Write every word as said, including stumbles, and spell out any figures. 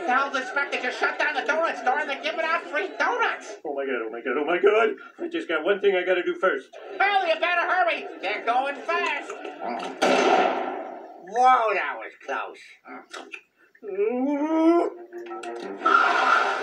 Tell the inspector to shut down the donut store and they're giving out free donuts. Oh, my God, oh, my God, oh, my God. I just got one thing I gotta do first. Well, you better hurry. They're going fast. Whoa, that was close.